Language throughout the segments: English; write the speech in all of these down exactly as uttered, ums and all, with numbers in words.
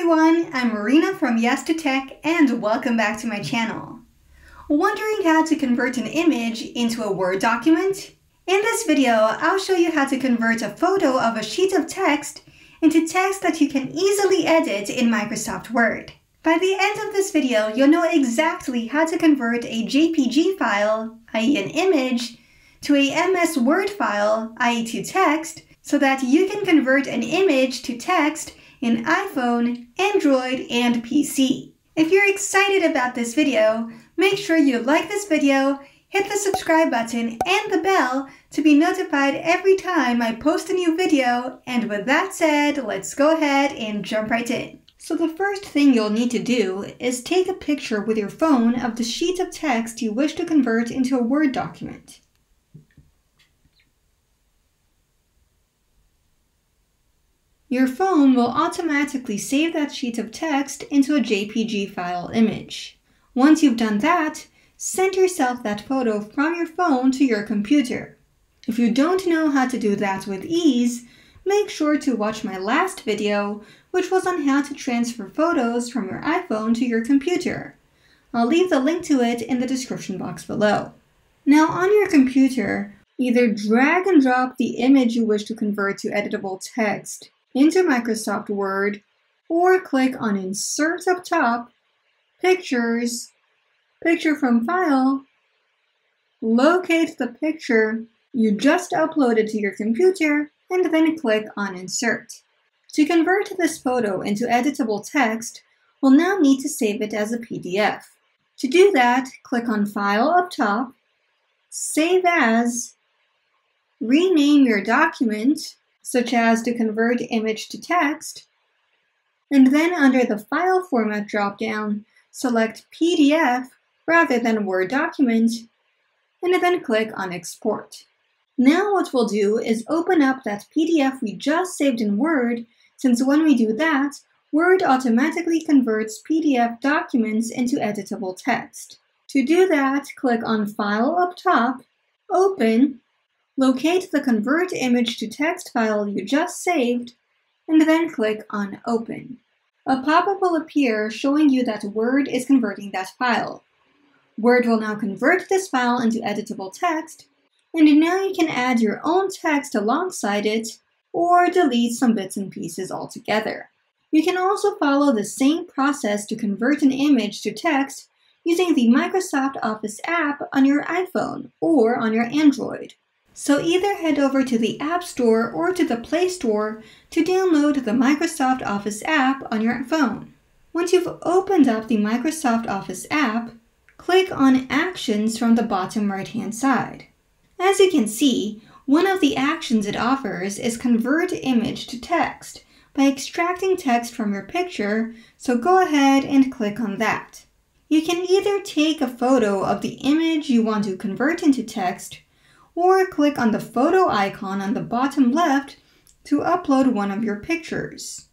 everyone, I'm Marina from Yes to Tech and welcome back to my channel. Wondering how to convert an image into a Word document? In this video, I'll show you how to convert a photo of a sheet of text into text that you can easily edit in Microsoft Word. By the end of this video, you'll know exactly how to convert a J P G file, that is an image, to a M S Word file, that is to text, so that you can convert an image to text in iPhone, Android, and P C. If you're excited about this video, make sure you like this video, hit the subscribe button and the bell to be notified every time I post a new video, and with that said, let's go ahead and jump right in. So the first thing you'll need to do is take a picture with your phone of the sheet of text you wish to convert into a Word document. Your phone will automatically save that sheet of text into a J P G file image. Once you've done that, send yourself that photo from your phone to your computer. If you don't know how to do that with ease, make sure to watch my last video, which was on how to transfer photos from your iPhone to your computer. I'll leave the link to it in the description box below. Now on your computer, either drag and drop the image you wish to convert to editable text into Microsoft Word, or click on Insert up top, Pictures, Picture from File, locate the picture you just uploaded to your computer, and then click on Insert. To convert this photo into editable text, we'll now need to save it as a P D F. To do that, click on File up top, Save As, rename your document, such as to convert image to text, and then under the File Format dropdown, select P D F rather than Word document, and then click on Export. Now what we'll do is open up that P D F we just saved in Word, since when we do that, Word automatically converts P D F documents into editable text. To do that, click on File up top, Open, locate the Convert Image to Text file you just saved, and then click on Open. A pop-up will appear showing you that Word is converting that file. Word will now convert this file into editable text, and now you can add your own text alongside it, or delete some bits and pieces altogether. You can also follow the same process to convert an image to text using the Microsoft Office app on your iPhone or on your Android. So either head over to the App Store or to the Play Store to download the Microsoft Office app on your phone. Once you've opened up the Microsoft Office app, click on Actions from the bottom right-hand side. As you can see, one of the actions it offers is Convert Image to Text by extracting text from your picture, so go ahead and click on that. You can either take a photo of the image you want to convert into text, or click on the photo icon on the bottom left to upload one of your pictures.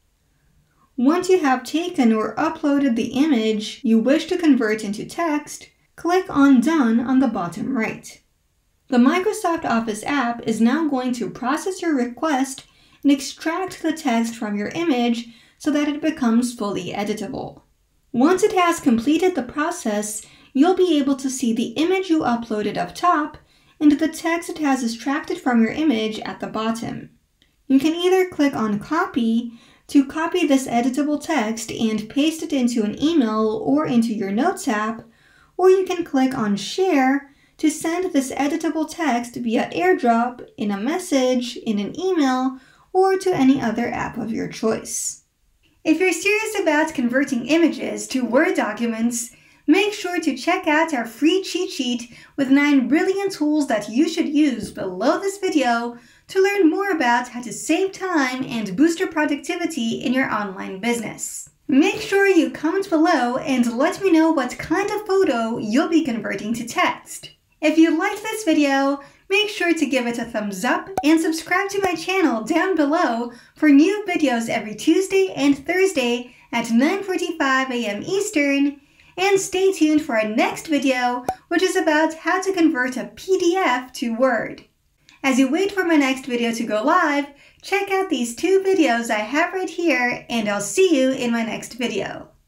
Once you have taken or uploaded the image you wish to convert into text, click on Done on the bottom right. The Microsoft Office app is now going to process your request and extract the text from your image so that it becomes fully editable. Once it has completed the process, you'll be able to see the image you uploaded up top and the text it has extracted from your image at the bottom. You can either click on Copy to copy this editable text and paste it into an email or into your Notes app, or you can click on Share to send this editable text via AirDrop, in a message, in an email, or to any other app of your choice. If you're serious about converting images to Word documents, make sure to check out our free cheat sheet with nine brilliant tools that you should use below this video to learn more about how to save time and boost your productivity in your online business. Make sure you comment below and let me know what kind of photo you'll be converting to text. If you liked this video, make sure to give it a thumbs up and subscribe to my channel down below for new videos every Tuesday and Thursday at nine forty-five a m Eastern. And stay tuned for our next video, which is about how to convert a P D F to Word. As you wait for my next video to go live, Check out these two videos I have right here, and I'll see you in my next video.